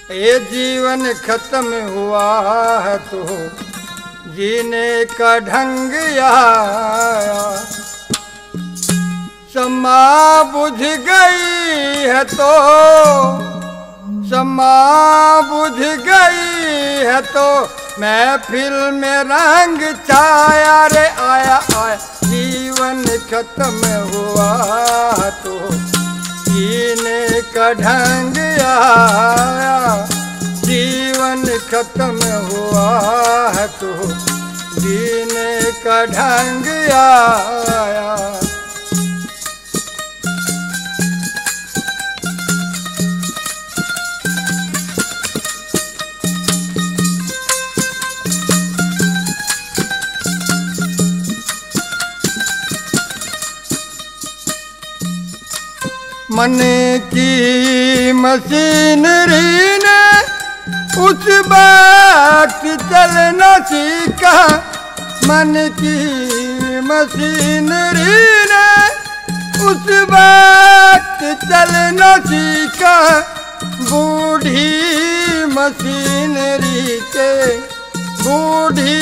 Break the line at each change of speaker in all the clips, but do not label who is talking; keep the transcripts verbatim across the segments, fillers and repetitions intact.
ये जीवन खत्म हुआ है तो जीने का ढंग आया। समा बुझ गई है तो समा बुझ गई है तो महफिल में रंग छाया रे आया आया। जीवन खत्म हुआ तो जीने का ढंग आया। जीवन खत्म हुआ है तो जीने का ढंग आया। मन की मशीनरी ने उस वक्त चलना सीखा। मन की मशीनरी ने उस वक्त चलना सीखा। बूढ़ी मशीनरी के बूढ़ी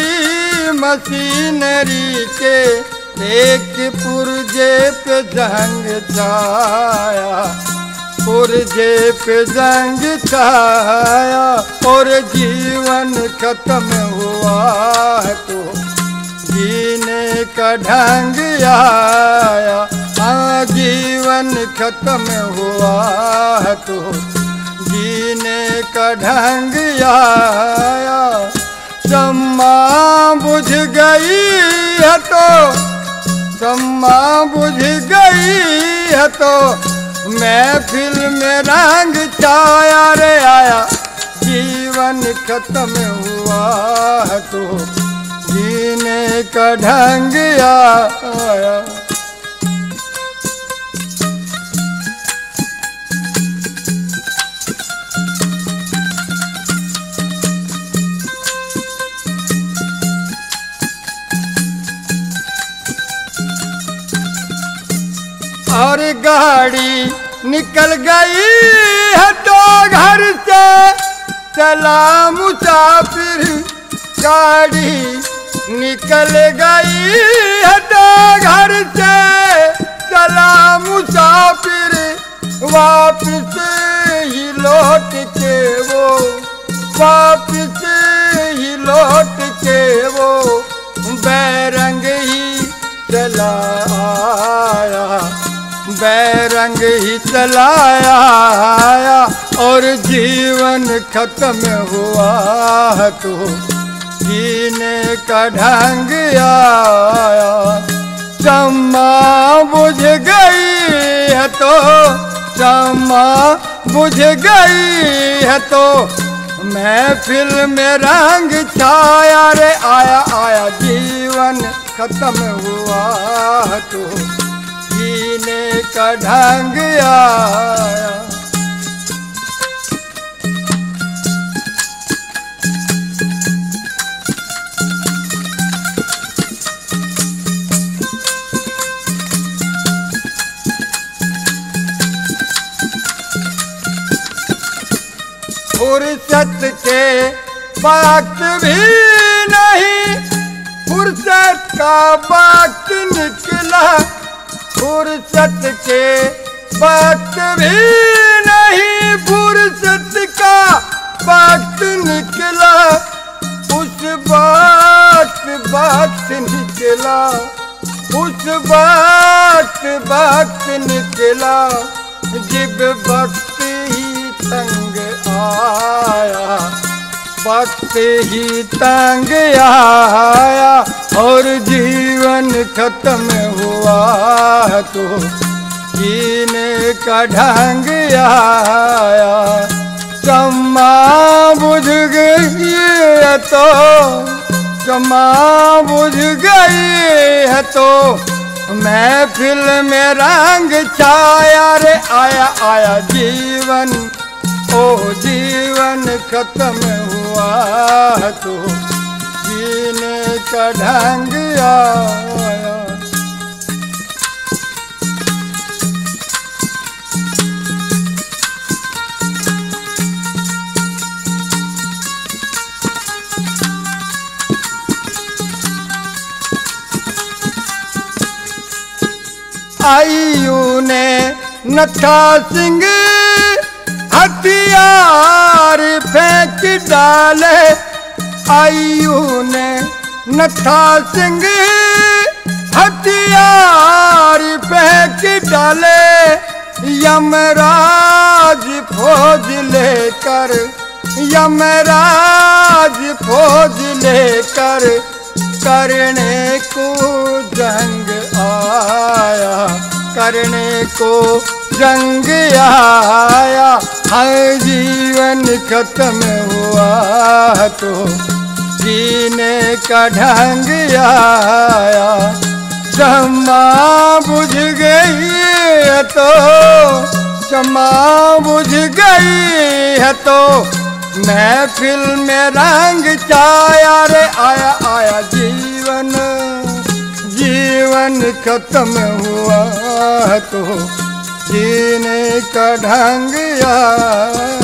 मशीनरी के एक पुर्जे पे जंग छाया। पुर्जे पे जंग छाया और जीवन खत्म हुआ है तो जीने का ढंग आया। हाँ जीवन खत्म हुआ है तो जीने का ढंग आया। शम्मा बुझ गई है तो शम्मा बुझ गई है तो महफिल में रंग छाया रे आया। जीवन खत्म हुआ है तो जीने का ढंग आया। और गाड़ी निकल गई है तो घर से चला मुसाफिर। गाड़ी निकल गई है तो घर से चला मुसाफिर। वापिस ही लौट के वो वापिस ही लौट के वो बैरंग ही चला आया। बैरंग ही चलाया आया और जीवन खत्म हुआ है तो जीने का ढंग आया। शम्मा बुझ गई है तो शम्मा बुझ गई है तो महफिल में रंग छाया रे आया आया। जीवन खत्म हुआ है तो जीने का ढंग आया। फुर्सत के वक्त भी नहीं फुर्सत का वक्त निकला। फुर्सत के वक्त भी नहीं फुर्सत का वक्त निकला। उस वक्त वक्त निकला उस वक्त वक्त निकला जब वक्त ही तंग आया। वक्त ही तंग आया और जीवन खत्म हुआ है तो जीने का ढंग आया। शम्मा बुझ गई है तो शम्मा बुझ गई है तो महफिल में रंग छाया रे आया आया। जीवन ओ जीवन खत्म हुआ है तो जीने का ढंग आया। आयु ने नथा सिंह हथियार फेंक डाले। आयु ने नथा सिंह हथियार फेंक डाले। यमराज फौज लेकर यमराज फौज लेकर करने को जंग आया। करने को जंग आया। हर जीवन खत्म हुआ तो जीने का ढंग आया। क्षमा बुझ गई है तो क्षमा बुझ गई है तो महफिल में रंग छाया रे। आया आया जीवन जीवन खत्म हुआ तो जीने का ढंग आया।